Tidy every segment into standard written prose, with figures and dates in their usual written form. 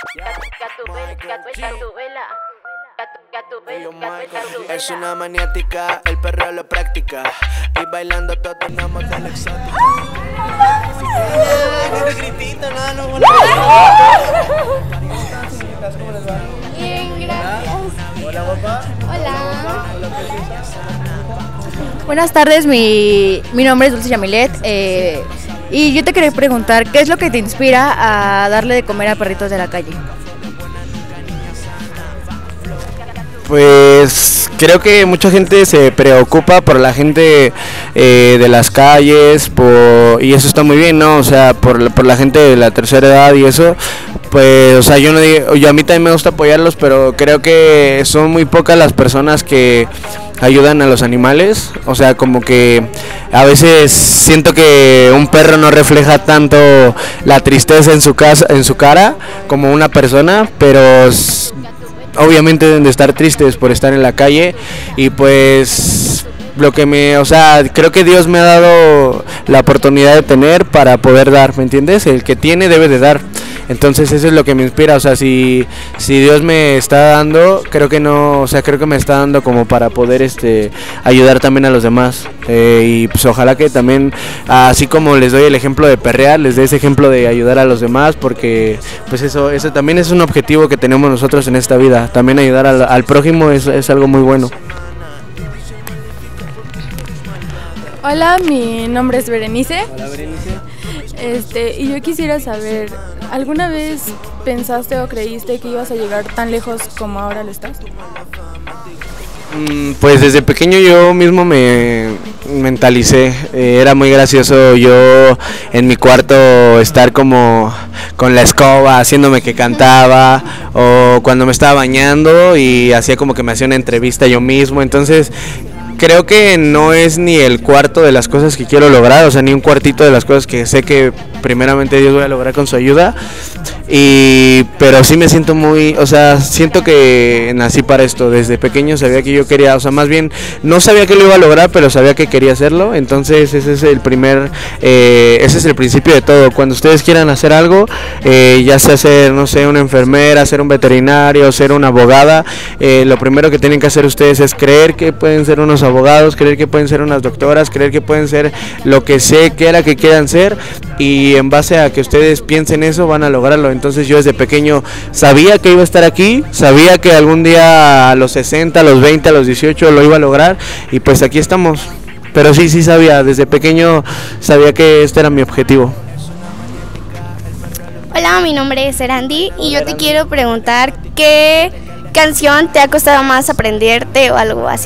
Es una maniática, el perro lo practica y bailando todo una modelo exótica. ¿Cómo les va? Bien, gracias. Hola, guapa. Hola. Hola, preciosa. Buenas tardes, mi nombre es Dulce Yamilet y yo te quería preguntar, ¿qué es lo que te inspira a darle de comer a perritos de la calle? Pues creo que mucha gente se preocupa por la gente de las calles, y eso está muy bien, ¿no? O sea, por la gente de la tercera edad y eso, pues, o sea, yo no digo, a mí también me gusta apoyarlos, pero creo que son muy pocas las personas que ayudan a los animales. O sea, como que a veces siento que un perro no refleja tanto la tristeza en su cara como una persona, pero obviamente deben de estar tristes por estar en la calle. Y pues o sea, creo que Dios me ha dado la oportunidad de tener para poder dar, ¿me entiendes? El que tiene debe de dar. Entonces eso es lo que me inspira. O sea, si Dios me está dando, creo que no, o sea, creo que me está dando como para poder ayudar también a los demás. Y pues ojalá que también, así como les doy el ejemplo de perrear, les dé ese ejemplo de ayudar a los demás, porque pues eso también es un objetivo que tenemos nosotros en esta vida. También ayudar al prójimo es algo muy bueno. Hola, mi nombre es Berenice. Hola, Berenice. Y yo quisiera saber, ¿alguna vez pensaste o creíste que ibas a llegar tan lejos como ahora lo estás? Pues desde pequeño yo mismo me mentalicé, era muy gracioso yo en mi cuarto estar como con la escoba haciéndome que cantaba, o cuando me estaba bañando y hacía como que me hacía una entrevista yo mismo. Entonces creo que no es ni el cuarto de las cosas que quiero lograr, o sea, ni un cuartito de las cosas que sé que primeramente Dios voy a lograr con su ayuda. Pero sí me siento o sea, siento que nací para esto. Desde pequeño sabía que yo quería, o sea, más bien no sabía que lo iba a lograr, pero sabía que quería hacerlo. Entonces ese es el principio de todo. Cuando ustedes quieran hacer algo, ya sea ser, no sé, una enfermera, ser un veterinario, ser una abogada, lo primero que tienen que hacer ustedes es creer que pueden ser unos abogados, creer que pueden ser unas doctoras, creer que pueden ser lo que quiera que quieran ser, y en base a que ustedes piensen eso van a lograrlo. Entonces yo desde pequeño sabía que iba a estar aquí, sabía que algún día a los 60, a los 20, a los 18 lo iba a lograr, y pues aquí estamos. Pero sí sabía, desde pequeño sabía que este era mi objetivo. Hola, mi nombre es Erandi y yo te quiero preguntar qué canción te ha costado más aprenderte o algo así.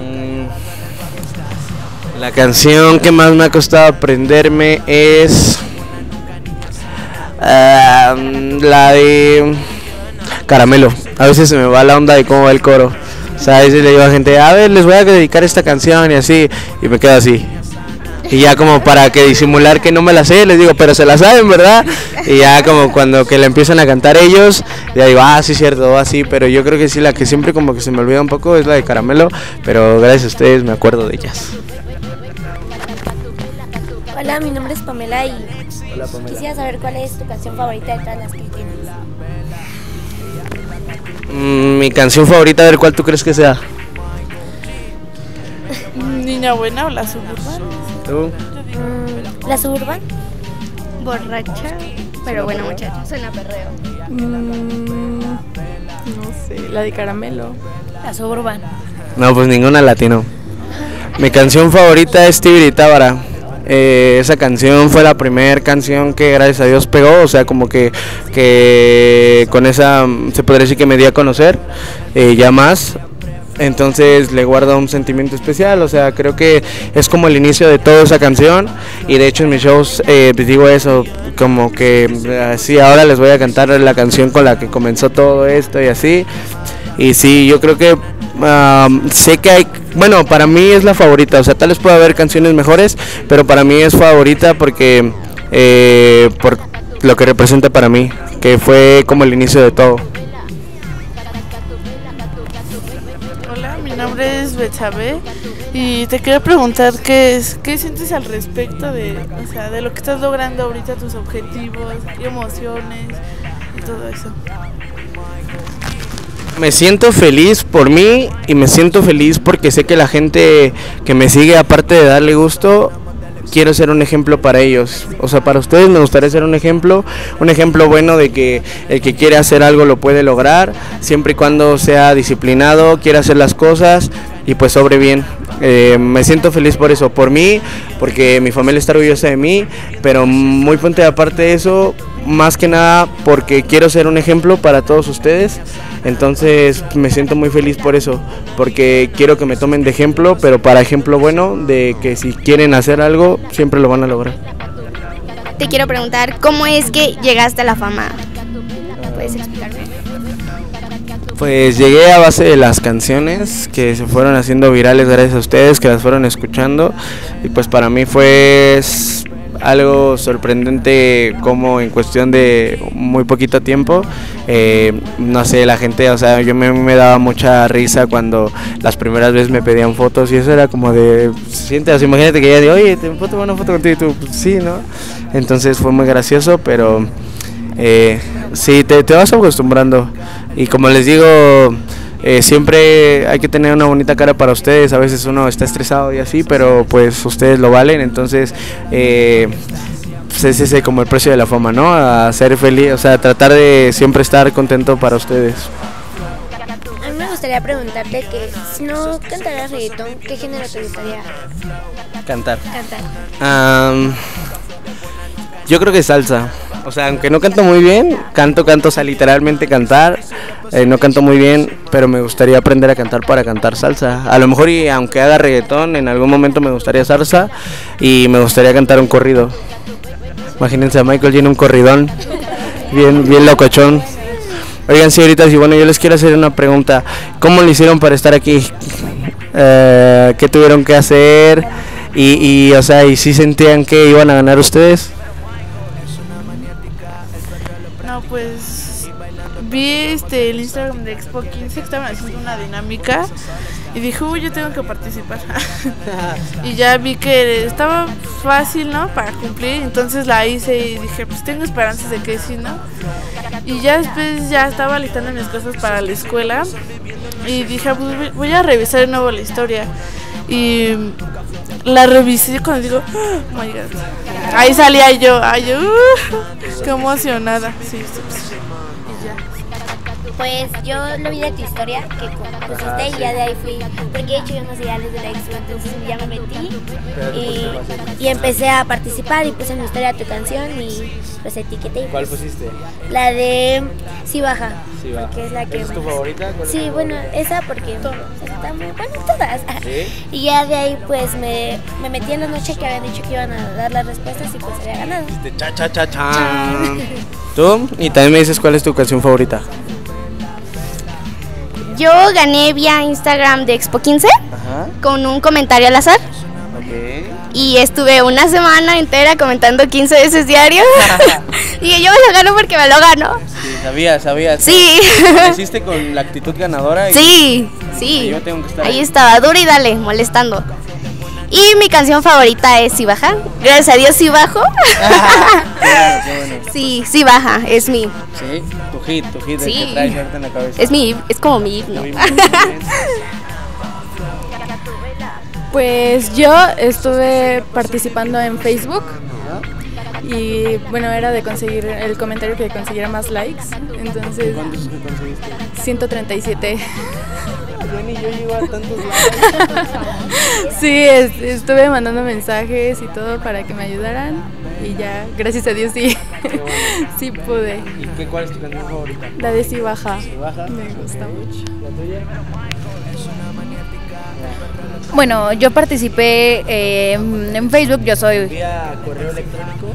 La canción que más me ha costado aprenderme es la de Caramelo. A veces se me va la onda de cómo va el coro. O sea, a veces le digo a gente, a ver, les voy a dedicar esta canción y así, y me quedo así. Y ya como para que disimular que no me la sé, les digo, pero se la saben, ¿verdad? Y ya como cuando que la empiezan a cantar ellos, ya digo, sí, cierto, así. Pero yo creo que sí, la que siempre como que se me olvida un poco es la de Caramelo, pero gracias a ustedes me acuerdo de ellas. Hola, mi nombre es Pamela y Hola, Pamela. quisiera saber cuál es tu canción favorita de todas las que tienes. Mi canción favorita, a ver, ¿cuál tú crees que sea? ¿Niña buena o la suburban? ¿Tú? ¿La Suburban? Borracha, pero bueno, muchachos, suena perreo. No sé, la de Caramelo. La Suburban. No, pues ninguna latino. Mi canción favorita es Tibiri Tábara. Esa canción fue la primera canción que gracias a Dios pegó, o sea, como que con esa se podría decir que me di a conocer, ya más. Entonces le guardo un sentimiento especial, o sea, creo que es como el inicio de toda esa canción. Y de hecho en mis shows digo eso, como que así ahora les voy a cantar la canción con la que comenzó todo esto y así. Y sí, yo creo que sé que hay, bueno, para mí es la favorita, o sea, tal vez pueda haber canciones mejores, pero para mí es favorita porque por lo que representa para mí, que fue como el inicio de todo. Hola, mi nombre es Betsabe y te quiero preguntar qué sientes al respecto de lo que estás logrando ahorita, tus objetivos, qué emociones, todo eso. Me siento feliz por mí y me siento feliz porque sé que la gente que me sigue, aparte de darle gusto, quiero ser un ejemplo para ellos. O sea, para ustedes me gustaría ser un ejemplo bueno de que el que quiere hacer algo lo puede lograr, siempre y cuando sea disciplinado, quiera hacer las cosas y pues sobre bien. Me siento feliz por eso, por mí, porque mi familia está orgullosa de mí, pero muy ponte aparte de eso, más que nada porque quiero ser un ejemplo para todos ustedes. Entonces me siento muy feliz por eso, porque quiero que me tomen de ejemplo, pero para ejemplo bueno, de que si quieren hacer algo, siempre lo van a lograr. Te quiero preguntar, ¿cómo es que llegaste a la fama? ¿Puedes explicarme? Pues llegué a base de las canciones que se fueron haciendo virales gracias a ustedes, que las fueron escuchando, y pues para mí fue algo sorprendente como en cuestión de muy poquito tiempo, no sé, la gente, o sea, yo me daba mucha risa cuando las primeras veces me pedían fotos y eso era como de, siéntate, imagínate que ella de, oye, ¿te puedo tomar una foto contigo? Y tú, pues, sí, ¿no? Entonces fue muy gracioso, pero sí, te vas acostumbrando y como les digo, siempre hay que tener una bonita cara para ustedes. A veces uno está estresado y así, pero pues ustedes lo valen. Entonces pues es ese como el precio de la fama, ¿no? A ser feliz, o sea, tratar de siempre estar contento para ustedes. A mí me gustaría preguntarte que si no cantaras reggaetón, ¿qué género te gustaría Cantar. cantar? Yo creo que salsa. O sea, aunque no canto muy bien, canto, o sea, literalmente cantar. No canto muy bien, pero me gustaría aprender a cantar para cantar salsa. A lo mejor, y aunque haga reggaetón, en algún momento me gustaría salsa y me gustaría cantar un corrido. Imagínense a Michael lleno un corridón, bien locochón. Oigan, señoritas, y bueno, yo les quiero hacer una pregunta. ¿Cómo le hicieron para estar aquí? ¿Qué tuvieron que hacer? O sea, ¿y si sentían que iban a ganar ustedes? No, pues vi el Instagram de Expo 15 que estaban haciendo una dinámica y dije, uy, yo tengo que participar. Y ya vi que estaba fácil, ¿no? Para cumplir, entonces la hice y dije, pues tengo esperanzas de que sí, ¿no? Y ya después ya estaba listando mis cosas para la escuela y dije, pues voy a revisar de nuevo la historia. Y la revisé cuando digo, oh my god, ahí salía yo, qué emocionada, sí. Y ya. Pues yo lo vi de tu historia que pusiste y ya de ahí fui, porque he hecho unos ideales de la Expo, entonces ya me metí y empecé a participar y puse en mi historia tu canción y pues etiqueté. ¿Cuál pusiste? La de Sí Baja, Sí Baja. porque es la que ¿Es tu más... favorita? ¿Cuál Sí, es tu bueno, favorita? esa porque está muy bueno todas. ¿Sí? Y ya de ahí pues me metí en la noche que habían dicho que iban a dar las respuestas y pues había ganado. Cha. ¿Tú? Y también me dices cuál es tu canción favorita. Yo gané vía Instagram de Expo 15 Ajá. con un comentario al azar. Ok. Y estuve una semana entera comentando 15 veces diario. Y yo me lo gano porque me lo gano. Sí, sabías. Sí. Lo hiciste con la actitud ganadora. Y Sí. yo tengo que estar Ahí estaba, dura y dale, molestando. Y mi canción favorita es Si Baja. Gracias a Dios sí bajo. Qué bueno. Sí baja, es mi. Sí, tu hit, el Sí. que traes ahorita en la cabeza. Es como mi himno. Muy bien. Pues yo estuve participando en Facebook y bueno, era de conseguir el comentario que consiguiera más likes, entonces ¿Cuántos conseguiste? 137. Yo ni yo llego a tantos likes. Sí, estuve mandando mensajes y todo para que me ayudaran y ya, gracias a Dios sí, sí pude. ¿Y cuál es tu canción favorita? La de Si Baja, Si Baja. me gusta mucho. ¿La tuya? Bueno, yo participé en Facebook, yo soy... ¿Vía correo electrónico?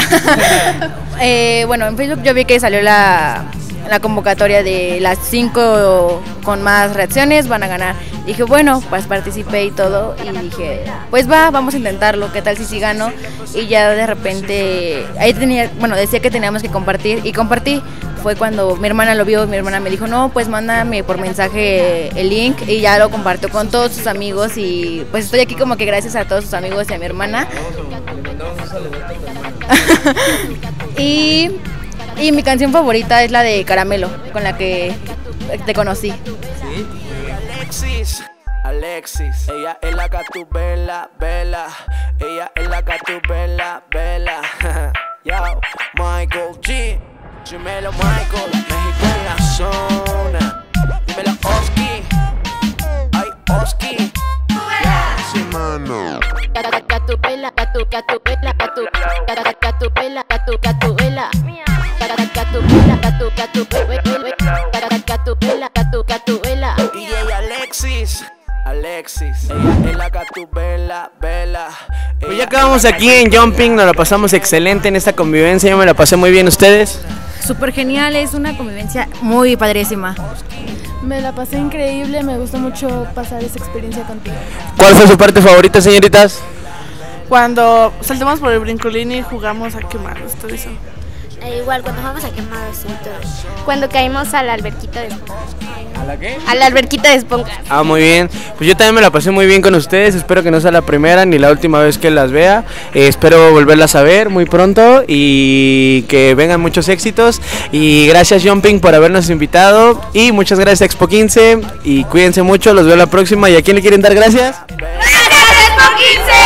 Bueno, en Facebook yo vi que salió la convocatoria de las 5 con más reacciones van a ganar. Dije, bueno, pues participé y todo y dije, pues vamos a intentarlo, ¿qué tal si sí gano? Y ya de repente, ahí decía que teníamos que compartir y compartí. Fue cuando mi hermana lo vio, mi hermana me dijo, no, pues mándame por mensaje el link y ya lo compartió con todos sus amigos y pues estoy aquí como que gracias a todos sus amigos y a mi hermana. Y Y mi canción favorita es la de Caramelo, con la que te conocí. Alexis, ella es la Gatubela, Bella. Ella es la Gatubela, Bella. Yo, Michael G. Dímelo, Michael, México en la zona. Dímelo, Oski. Ay, Oski. Sí, mano. Gatubela, Gatubela, Gatubela, Gatubela. Y ella Alexis, ella es la Gatubela, Bella. Pues ya acabamos aquí en Jumping, nos la pasamos excelente en esta convivencia, yo me la pasé muy bien. ¿Ustedes? Súper genial, es una convivencia muy padrísima. Me la pasé increíble, me gustó mucho pasar esa experiencia contigo. ¿Cuál fue su parte favorita, señoritas? Cuando saltamos por el brincolín y jugamos a quemarnos, todo eso. Igual, cuando vamos a quemados y todo. Cuando caímos a la alberquita de esponjas. ¿A la qué? A la alberquita de esponjas. Ah, muy bien. Pues yo también me la pasé muy bien con ustedes. Espero que no sea la primera ni la última vez que las vea. Espero volverlas a ver muy pronto y que vengan muchos éxitos. Y gracias, Jumping, por habernos invitado. Y muchas gracias, Expo 15. Y cuídense mucho. Los veo la próxima. ¿Y a quién le quieren dar gracias? ¡Gracias, Expo 15!